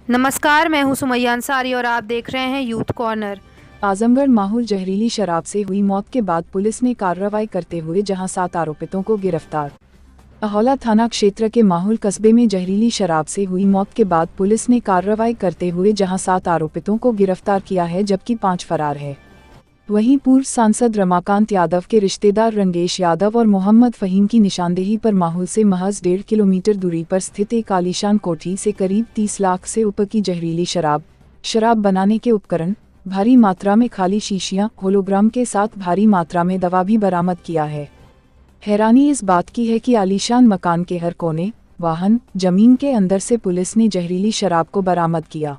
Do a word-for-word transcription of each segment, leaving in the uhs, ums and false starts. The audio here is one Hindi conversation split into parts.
नमस्कार, मैं हूं सुमैया अंसारी और आप देख रहे हैं यूथ कॉर्नर। आजमगढ़ माहौल जहरीली शराब से हुई मौत के बाद पुलिस ने कार्रवाई करते हुए जहां सात आरोपितों को गिरफ्तार। अहौला थाना क्षेत्र के माहौल कस्बे में जहरीली शराब से हुई मौत के बाद पुलिस ने कार्रवाई करते हुए जहां सात आरोपितों को गिरफ्तार किया है, जबकि पाँच फरार है। वहीं पूर्व सांसद रमाकांत यादव के रिश्तेदार रंगेश यादव और मोहम्मद फहीम की निशानदेही पर माहौल से महज डेढ़ किलोमीटर दूरी पर स्थित एक आलीशान कोठी से करीब तीस लाख से ऊपर की जहरीली शराब, शराब बनाने के उपकरण, भारी मात्रा में खाली शीशियां, होलोग्राम के साथ भारी मात्रा में दवा भी बरामद किया है। हैरानी इस बात की है कि आलीशान मकान के हर कोने, वाहन, जमीन के अंदर से पुलिस ने जहरीली शराब को बरामद किया।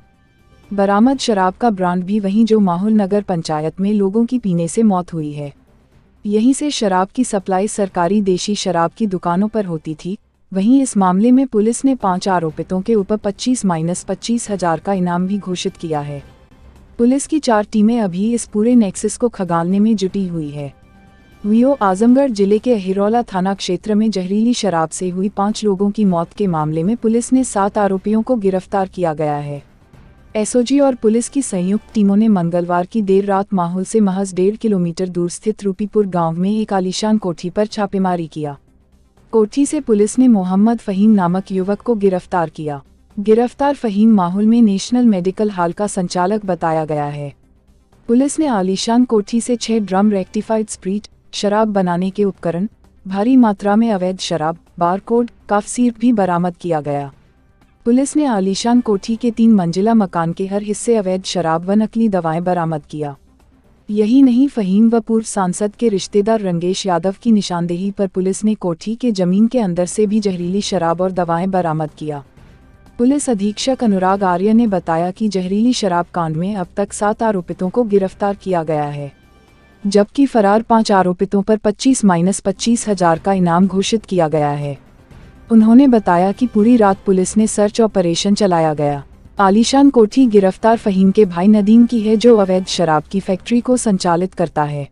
बरामद शराब का ब्रांड भी वहीं जो माहौल नगर पंचायत में लोगों की पीने से मौत हुई है। यहीं से शराब की सप्लाई सरकारी देशी शराब की दुकानों पर होती थी। वहीं इस मामले में पुलिस ने पांच आरोपितों के ऊपर पच्चीस माइनस पच्चीस हजार का इनाम भी घोषित किया है। पुलिस की चार टीमें अभी इस पूरे नेक्सस को खंगालने में जुटी हुई है। वीओ आजमगढ़ जिले के अहिरौला थाना क्षेत्र में जहरीली शराब से हुई पाँच लोगों की मौत के मामले में पुलिस ने सात आरोपियों को गिरफ्तार किया गया है। एसओजी और पुलिस की संयुक्त टीमों ने मंगलवार की देर रात माहौल से महज डेढ़ किलोमीटर दूर स्थित रूपीपुर गांव में एक आलीशान कोठी पर छापेमारी किया। कोठी से पुलिस ने मोहम्मद फहीम नामक युवक को गिरफ्तार किया। गिरफ्तार फहीम माहौल में नेशनल मेडिकल हॉल का संचालक बताया गया है। पुलिस ने आलीशान कोठी से छह ड्रम रेक्टिफाइड स्प्रीट, शराब बनाने के उपकरण, भारी मात्रा में अवैध शराब, बारकोड, कफ सीट भी बरामद किया गया। पुलिस ने आलीशान कोठी के तीन मंजिला मकान के हर हिस्से अवैध शराब व नकली दवाएं बरामद किया। यही नहीं, फहीम व पूर्व सांसद के रिश्तेदार रंगेश यादव की निशानदेही पर पुलिस ने कोठी के जमीन के अंदर से भी जहरीली शराब और दवाएं बरामद किया। पुलिस अधीक्षक अनुराग आर्य ने बताया कि जहरीली शराब कांड में अब तक सात आरोपितों को गिरफ्तार किया गया है, जबकि फरार पाँच आरोपितों पर पच्चीस माइनस पच्चीस हजार का इनाम घोषित किया गया है। उन्होंने बताया कि पूरी रात पुलिस ने सर्च ऑपरेशन चलाया गया। आलीशान कोठी गिरफ्तार फहीम के भाई नदीम की है, जो अवैध शराब की फैक्ट्री को संचालित करता है।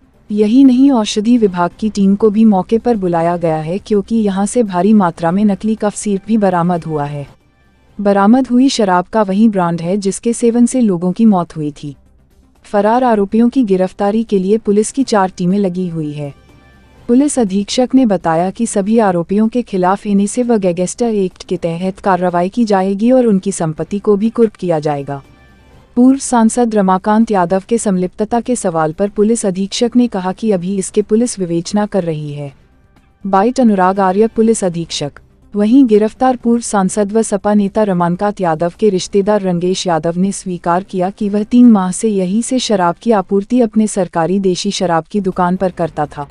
यही नहीं, औषधि विभाग की टीम को भी मौके पर बुलाया गया है, क्योंकि यहां से भारी मात्रा में नकली कफ सीरप भी बरामद हुआ है। बरामद हुई शराब का वही ब्रांड है जिसके सेवन से लोगों की मौत हुई थी। फरार आरोपियों की गिरफ्तारी के लिए पुलिस की चार टीमें लगी हुई है। पुलिस अधीक्षक ने बताया कि सभी आरोपियों के खिलाफ एनएसए व गैंगस्टर एक्ट के तहत कार्रवाई की जाएगी और उनकी संपत्ति को भी कुर्क किया जाएगा। पूर्व सांसद रमाकांत यादव के संलिप्तता के सवाल पर पुलिस अधीक्षक ने कहा कि अभी इसके पुलिस विवेचना कर रही है। बाइट अनुराग आर्य, पुलिस अधीक्षक। वहीं गिरफ्तार पूर्व सांसद व सपा नेता रमाकांत यादव के रिश्तेदार रंगेश यादव ने स्वीकार किया कि वह तीन माह से यहीं से शराब की आपूर्ति अपने सरकारी देशी शराब की दुकान पर करता था।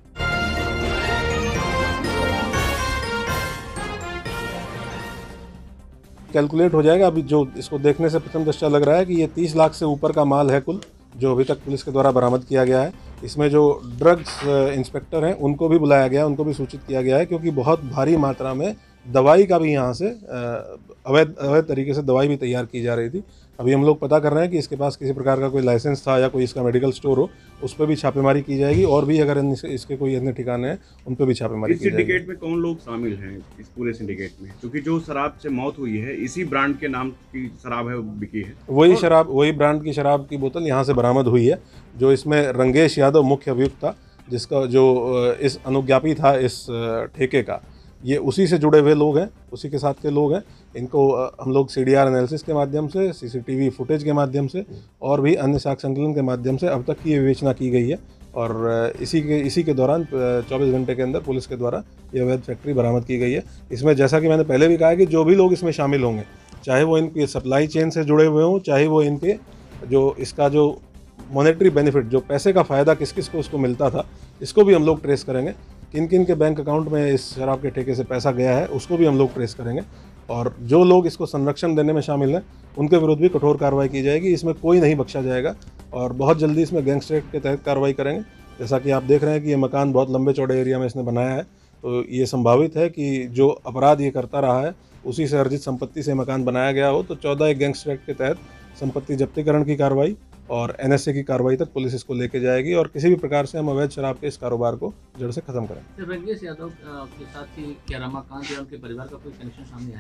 कैलकुलेट हो जाएगा। अभी जो इसको देखने से प्रथम दृष्टया लग रहा है कि ये तीस लाख से ऊपर का माल है कुल, जो अभी तक पुलिस के द्वारा बरामद किया गया है। इसमें जो ड्रग्स इंस्पेक्टर हैं उनको भी बुलाया गया है, उनको भी सूचित किया गया है, क्योंकि बहुत भारी मात्रा में दवाई का भी यहाँ से अवैध अवैध तरीके से दवाई भी तैयार की जा रही थी। अभी हम लोग पता कर रहे हैं कि इसके पास किसी प्रकार का कोई लाइसेंस था या कोई इसका मेडिकल स्टोर हो, उस पर भी छापेमारी की जाएगी, और भी अगर इसके कोई अन्य ठिकाने हैं उन पर भी छापेमारी की जाएगी। सिंडिकेट में कौन लोग शामिल हैं इस पूरे सिंडिकेट में? क्योंकि जो शराब से मौत हुई है इसी ब्रांड के नाम की शराब है, वो बिकी है। वही शराब, वही ब्रांड की शराब की बोतल यहाँ से बरामद हुई है। जो इसमें रंगेश यादव मुख्य अभियुक्त था, जिसका जो इस अनुज्ञापी था इस ठेके का, ये उसी से जुड़े हुए लोग हैं, उसी के साथ के लोग हैं। इनको हम लोग सीडीआर एनालिसिस के माध्यम से, सीसीटीवी फुटेज के माध्यम से और भी अन्य साक्ष्य संकलन के माध्यम से अब तक की ये विवेचना की गई है, और इसी के इसी के दौरान चौबीस घंटे के अंदर पुलिस के द्वारा ये अवैध फैक्ट्री बरामद की गई है। इसमें जैसा कि मैंने पहले भी कहा है कि जो भी लोग इसमें शामिल होंगे, चाहे वो इनके सप्लाई चेन से जुड़े हुए हों, चाहे वो इनके जो इसका जो मॉनेटरी बेनिफिट, जो पैसे का फ़ायदा किस किस को उसको मिलता था, इसको भी हम लोग ट्रेस करेंगे। किन किन के बैंक अकाउंट में इस शराब के ठेके से पैसा गया है उसको भी हम लोग ट्रेस करेंगे, और जो लोग इसको संरक्षण देने में शामिल हैं उनके विरुद्ध भी कठोर कार्रवाई की जाएगी। इसमें कोई नहीं बख्शा जाएगा, और बहुत जल्दी इसमें गैंगस्टर एक्ट के तहत कार्रवाई करेंगे। जैसा कि आप देख रहे हैं कि ये मकान बहुत लंबे चौड़े एरिया में इसने बनाया है, तो ये संभावित है कि जो अपराध ये करता रहा है उसी से अर्जित संपत्ति से मकान बनाया गया हो। तो चौदह एक गैंगस्टर एक्ट के तहत संपत्ति जब्तीकरण की कार्रवाई और एनएसए की कार्रवाई तक पुलिस इसको लेके जाएगी, और किसी भी प्रकार से हम अवैध शराब के इस कारोबार को जड़ से खत्म करें। रंगेश यादव के साथ ही क्या रमाकांत या उनके परिवार का कोई कनेक्शन सामने आया है?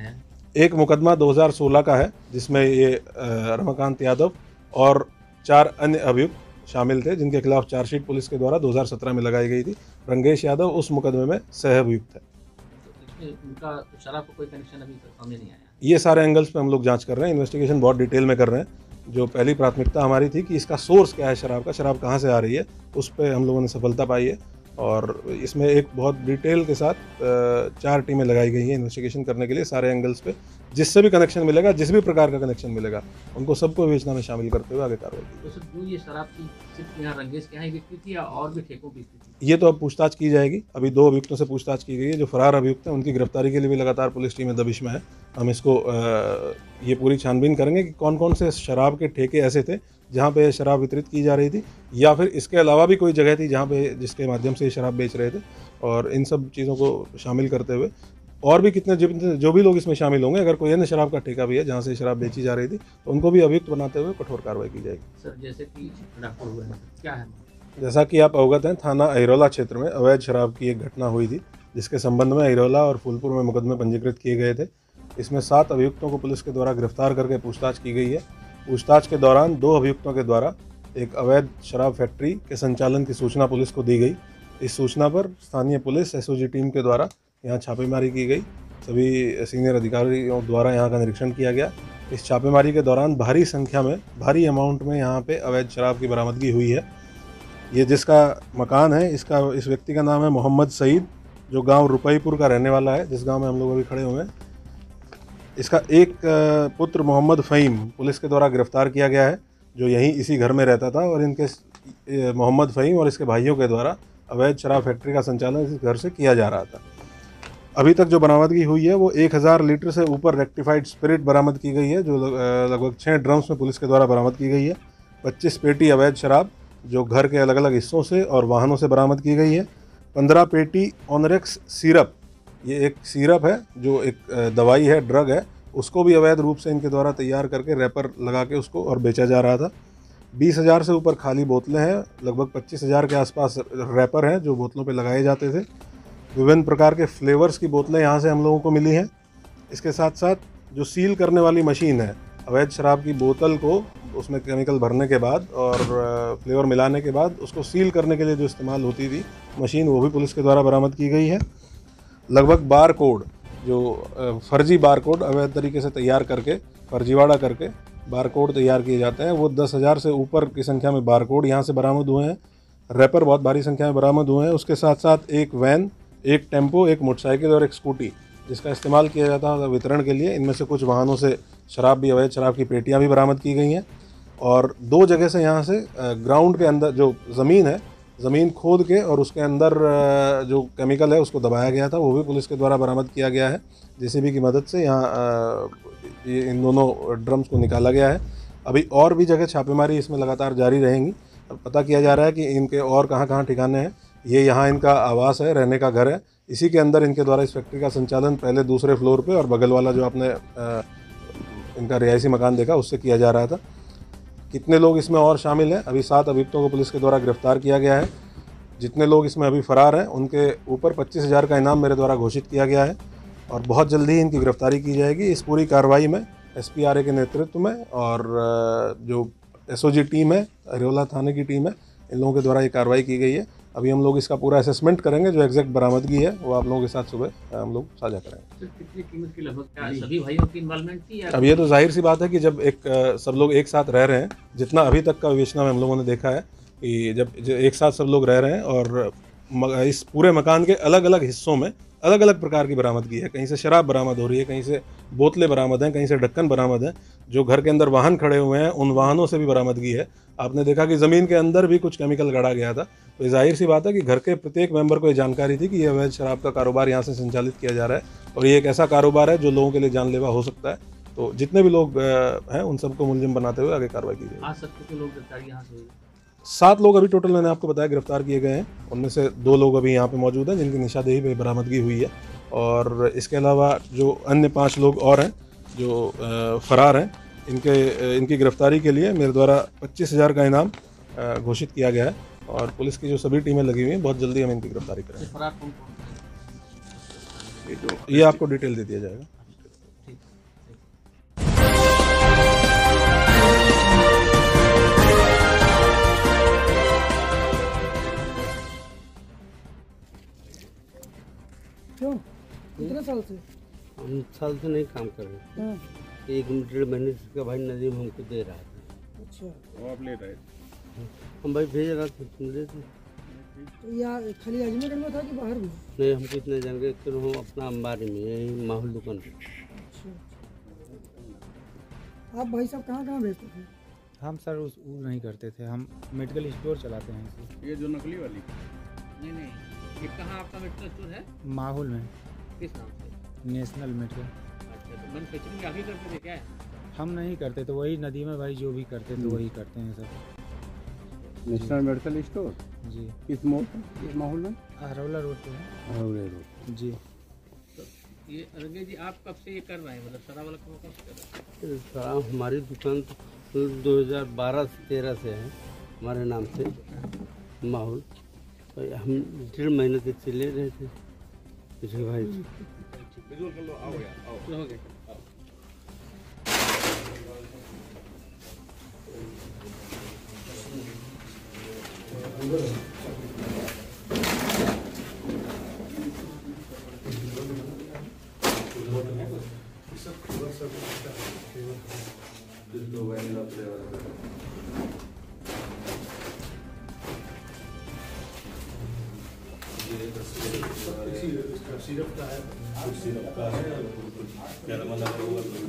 एक मुकदमा दो हज़ार सोलह का है जिसमें ये अ, रमाकांत यादव और चार अन्य अभियुक्त शामिल थे, जिनके खिलाफ चार्जशीट पुलिस के द्वारा दो हज़ार सत्रह में लगाई गई थी। रंगेश यादव उस मुकदमे में सह अभियुक्त है। इसमें उनका शराब का कोई कनेक्शन अभी तक सामने नहीं आया। ये सारे एंगल्स पे हम लोग जांच कर रहे हैं, इन्वेस्टिगेशन बहुत डिटेल में कर रहे हैं। जो पहली प्राथमिकता हमारी थी कि इसका सोर्स क्या है शराब का, शराब कहाँ से आ रही है, उस पर हम लोगों ने सफलता पाई है। और इसमें एक बहुत डिटेल के साथ अ, चार टीमें लगाई गई हैं इन्वेस्टिगेशन करने के लिए सारे एंगल्स पे। जिससे भी कनेक्शन मिलेगा, जिस भी प्रकार का कनेक्शन मिलेगा, उनको सबको विवेचना में शामिल करते हुए आगे कार्रवाई की। तो सर जो ये शराब की सिर्फ यहाँ रंगेश के यहाँ ही बिकती थी या और भी ठेकों की बिकती थी? ये तो अब पूछताछ की जाएगी। अभी दो अभियुक्तों से पूछताछ की गई है। जो फरार अभियुक्त हैं उनकी गिरफ्तारी के लिए भी लगातार पुलिस टीमें दबिश में है। हम इसको अ, ये पूरी छानबीन करेंगे कि कौन कौन से शराब के ठेके ऐसे थे जहाँ पे शराब वितरित की जा रही थी, या फिर इसके अलावा भी कोई जगह थी जहाँ पे जिसके माध्यम से ये शराब बेच रहे थे। और इन सब चीज़ों को शामिल करते हुए और भी कितने जो, जो भी लोग इसमें शामिल होंगे, अगर कोई अन्य शराब का ठेका भी है जहाँ से शराब बेची जा रही थी, तो उनको भी अभियुक्त बनाते हुए कठोर कार्रवाई की जाएगी। सर जैसे कि डाकू हुए हैं, क्या है? जैसा कि आप अवगत हैं, थाना अहिरौला क्षेत्र में अवैध शराब की एक घटना हुई थी, जिसके संबंध में अहिरौला और फूलपुर में मुकदमे पंजीकृत किए गए थे। इसमें सात अभियुक्तों को पुलिस के द्वारा गिरफ्तार करके पूछताछ की गई है। पूछताछ के दौरान दो अभियुक्तों के द्वारा एक अवैध शराब फैक्ट्री के संचालन की सूचना पुलिस को दी गई। इस सूचना पर स्थानीय पुलिस एसओजी टीम के द्वारा यहाँ छापेमारी की गई। सभी सीनियर अधिकारियों द्वारा यहाँ का निरीक्षण किया गया। इस छापेमारी के दौरान भारी संख्या में, भारी अमाउंट में यहाँ पे अवैध शराब की बरामदगी हुई है। ये जिसका मकान है, इसका इस व्यक्ति का नाम है मोहम्मद सईद, जो गांव रुपईपुर का रहने वाला है, जिस गांव में हम लोग अभी खड़े हुए हैं। इसका एक पुत्र मोहम्मद फ़हीम पुलिस के द्वारा गिरफ्तार किया गया है, जो यहीं इसी घर में रहता था। और इनके मोहम्मद फ़हीम और इसके भाइयों के द्वारा अवैध शराब फैक्ट्री का संचालन इस घर से किया जा रहा था। अभी तक जो बरामदगी हुई है वो एक हज़ार लीटर से ऊपर रेक्टिफाइड स्पिरिट बरामद की गई है, जो लगभग छः ड्रम्स में पुलिस के द्वारा बरामद की गई है। पच्चीस पेटी अवैध शराब जो घर के अलग अलग हिस्सों से और वाहनों से बरामद की गई है। पंद्रह पेटी ऑनरेक्स सिरप, ये एक सिरप है जो एक दवाई है, ड्रग है, उसको भी अवैध रूप से इनके द्वारा तैयार करके रैपर लगा के उसको और बेचा जा रहा था। बीस हज़ार से ऊपर खाली बोतलें हैं, लगभग पच्चीस हज़ार के आसपास रैपर हैं जो बोतलों पे लगाए जाते थे। विभिन्न प्रकार के फ्लेवर्स की बोतलें यहाँ से हम लोगों को मिली हैं। इसके साथ साथ जो सील करने वाली मशीन है, अवैध शराब की बोतल को उसमें केमिकल भरने के बाद और फ्लेवर मिलाने के बाद उसको सील करने के लिए जो इस्तेमाल होती थी मशीन, वो भी पुलिस के द्वारा बरामद की गई है। लगभग बार कोड, जो फर्जी बार कोड अवैध तरीके से तैयार करके, फर्जीवाड़ा करके बार कोड तैयार किए जाते हैं, वो दस हज़ार से ऊपर की संख्या में बार कोड यहाँ से बरामद हुए हैं। रैपर बहुत भारी संख्या में बरामद हुए हैं। उसके साथ साथ एक वैन, एक टेम्पो, एक मोटरसाइकिल और एक स्कूटी जिसका इस्तेमाल किया जाता है वितरण के लिए। इनमें से कुछ वाहनों से शराब भी, अवैध शराब की पेटियाँ भी बरामद की गई हैं। और दो जगह से यहाँ से ग्राउंड के अंदर जो ज़मीन है, ज़मीन खोद के और उसके अंदर जो केमिकल है उसको दबाया गया था, वो भी पुलिस के द्वारा बरामद किया गया है। जेसीबी की मदद से यहाँ ये इन दोनों ड्रम्स को निकाला गया है। अभी और भी जगह छापेमारी इसमें लगातार जारी रहेंगी। पता किया जा रहा है कि इनके और कहाँ कहाँ ठिकाने हैं। ये यहाँ इनका आवास है, रहने का घर है। इसी के अंदर इनके द्वारा इस फैक्ट्री का संचालन पहले दूसरे फ्लोर पे और बगल वाला जो आपने इनका रिहायशी मकान देखा उससे किया जा रहा था। कितने लोग इसमें और शामिल हैं, अभी सात अभियुक्तों को पुलिस के द्वारा गिरफ्तार किया गया है। जितने लोग इसमें अभी फरार हैं उनके ऊपर पच्चीस हज़ार का इनाम मेरे द्वारा घोषित किया गया है और बहुत जल्दी ही इनकी गिरफ्तारी की जाएगी। इस पूरी कार्रवाई में एसपीआरए के नेतृत्व में और जो एसओजी टीम है, अहिरौला थाने की टीम है, इन लोगों के द्वारा ये कार्रवाई की गई है। अभी हम लोग इसका पूरा असेसमेंट करेंगे, जो एग्जैक्ट बरामदगी है वो आप लोगों के साथ सुबह हम लोग साझा करेंगे। कितनी कीमत की लगभग, क्या सभी भाइयों की इन्वॉल्वमेंट थी या? अब ये तो जाहिर सी बात है कि जब एक सब लोग एक साथ रह रहे हैं, जितना अभी तक का विवेचना में हम लोगों ने देखा है कि जब एक साथ सब लोग रह रहे हैं और इस पूरे मकान के अलग अलग हिस्सों में अलग अलग प्रकार की बरामदगी है। कहीं से शराब बरामद हो रही है, कहीं से बोतलें बरामद हैं, कहीं से ढक्कन बरामद हैं। जो घर के अंदर वाहन खड़े हुए हैं उन वाहनों से भी बरामदगी है। आपने देखा कि ज़मीन के अंदर भी कुछ केमिकल गड़ा गया था। तो जाहिर सी बात है कि घर के प्रत्येक मेंबर को ये जानकारी थी कि ये अवैध शराब का कारोबार यहाँ से संचालित किया जा रहा है और ये एक ऐसा कारोबार है जो लोगों के लिए जानलेवा हो सकता है। तो जितने भी लोग हैं उन सबको मुलजिम बनाते हुए आगे कार्रवाई की जाएगी। आज तक कितने लोग गिरफ्तारी यहाँ से हुई? सात लोग अभी टोटल मैंने आपको बताया गिरफ्तार किए गए हैं। उनमें से दो लोग अभी यहाँ पे मौजूद हैं जिनकी निशानदेही पे बरामदगी हुई है और इसके अलावा जो अन्य पाँच लोग और हैं जो फरार हैं, इनके इनकी गिरफ्तारी के लिए मेरे द्वारा पच्चीस हज़ार का इनाम घोषित किया गया है और पुलिस की जो सभी टीमें लगी हुई हैं, बहुत जल्दी हम इनकी गिरफ्तारी करेंगे। फरार कौन कौन? ये आपको डिटेल दे दिया जाएगा। साल से? हम साल से नहीं काम कर रहे थे। हाँ। एक डेढ़ महीने का भाई नदीम हमको दे रहा था। अच्छा, वो आप ले रहे थे? हम भाई भेज रहा था सुन रहे थे। तो यहाँ खाली अजमेर में था कि बाहर भी? नहीं, हमको इतने जान गए कि हम अपना अंबारी में यही माहौल दुकान पे। अच्छा, आप भाई साहब कहाँ कहाँ भेजते थे? हम सर उस वो नहीं करते थे, हम मेडिकल स्टोर चलाते हैं इसे। ये जो नकली वाली नहीं नहीं, ये कहाँ आपका मेडिकल स्टोर है? माहौल में किस नाम से? National medical. अच्छा, तो मैन्युफैक्चरिंग आप ही करते थे क्या है? हम नहीं करते तो वही नदी में भाई जो भी करते तो वही करते हैं sir. National medical store ji. किस मोड़ पर, किस माहौल में? अरौला रोड पे है। अरौला रोड जी। तो ये रंगे जी आप कब से ये कर रहे हैं, मतलब शराब वाला काम कब से कर रहे हैं? शराब हमारी दुकान तो दो हज़ार बारह से तेरह से है हमारे नाम से माहौल। तो हम डेढ़ महीने से चले रहे थे पिछले भाई। विजुअल कर लो, आओ यार, आओ। हो गया, आओ। सिरप का है, सिरप का है, कैरामल लगा हुआ है।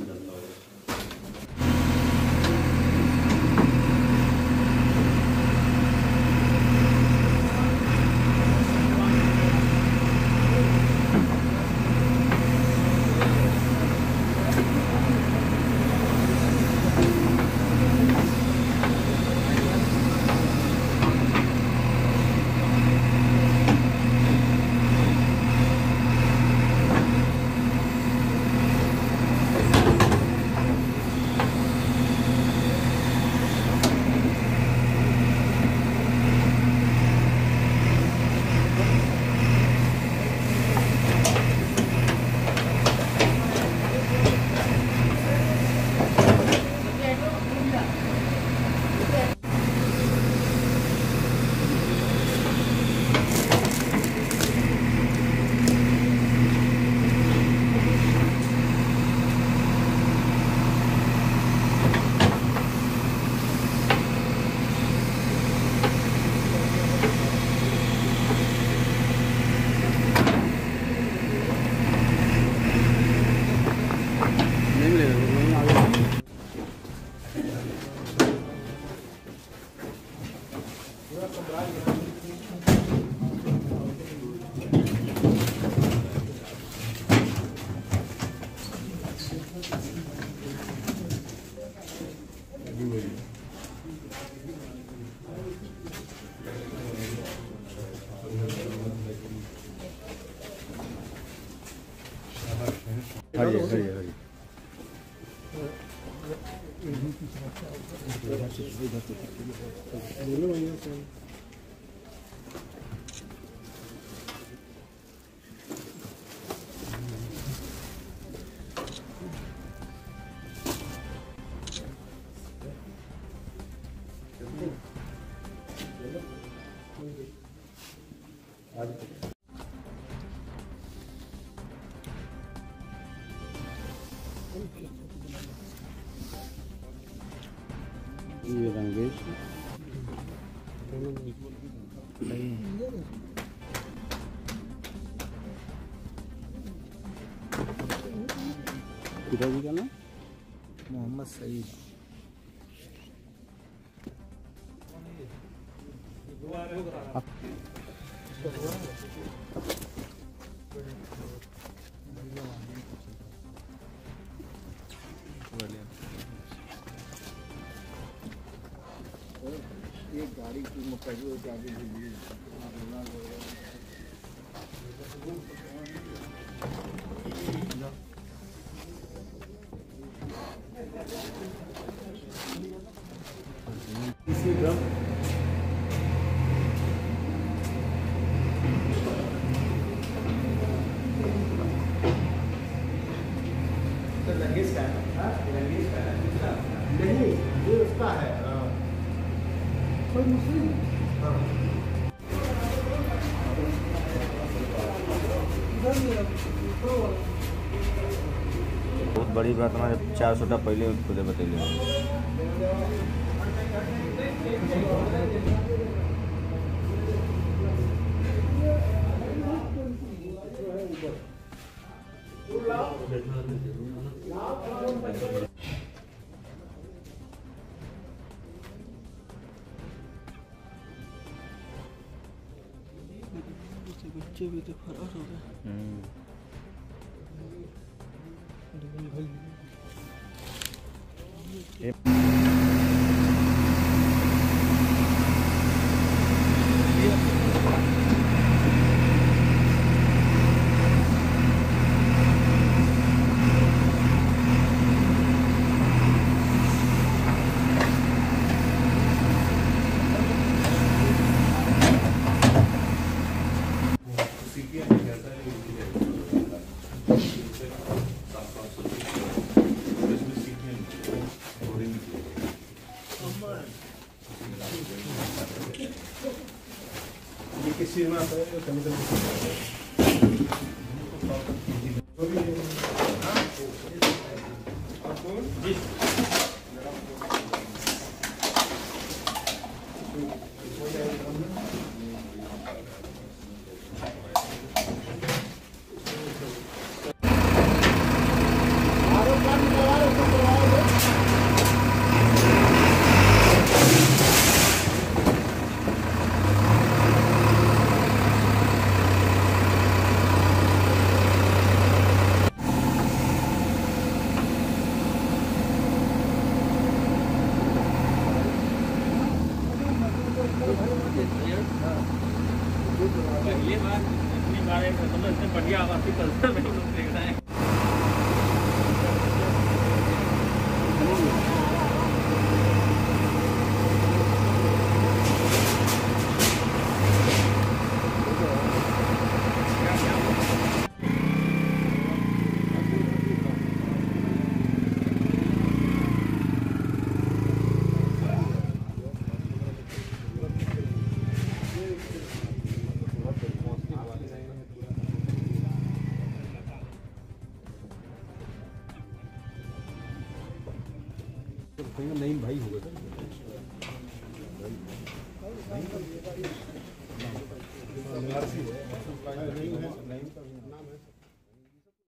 हरी हरी हरी ये रंगेश पिताजी का नाम मोहम्मद सईद। ये गाड़ी की मुकदमे जाके दीजिए। इसी ड्रम लंगेश का है, हाँ लंगेश का है, नहीं ये उसका है, कोई मुस्लिम हाँ इधर मेरा बड़ी बात हमारे चार सौ पहले खुदे बतैले। बच्चे भी तो फरार हो गए। ये किस चीज़ में आता है? केमिकल ये बात इतनी बार मतलब इतने बढ़िया आवासीय कल्चर में लोग देख रहे हैं। नहीं भाई होगा सर।